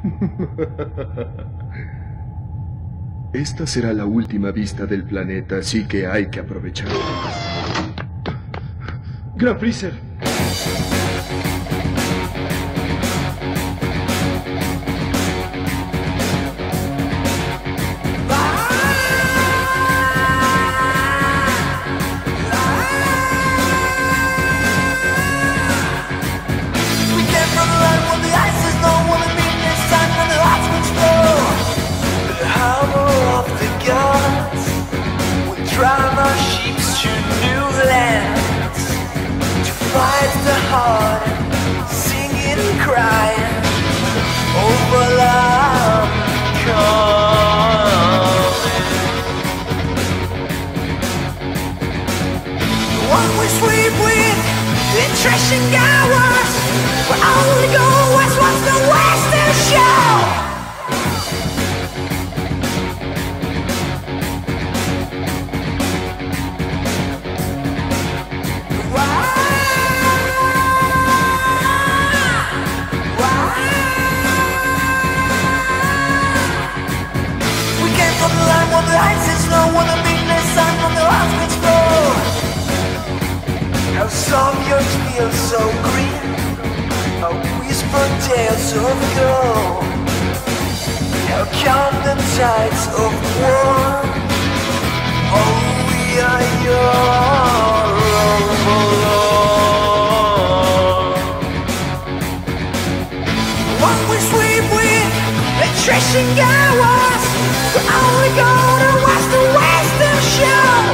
Esta será la última vista del planeta, así que hay que aprovecharla. Gran Freezer. Drive our sheep to new lands, to fight the hard, singing and crying over love coming. One we sleep with, the threshing hours, we only go west, what's the western show? When the ice is snow, when the midnight sun from the hospital's floor. How some yours feel so green, how whispered tales of gold. How calm the tides of war. Oh, we are your overlord. What we sleep with, the threshing hours. We only go to watch the western show.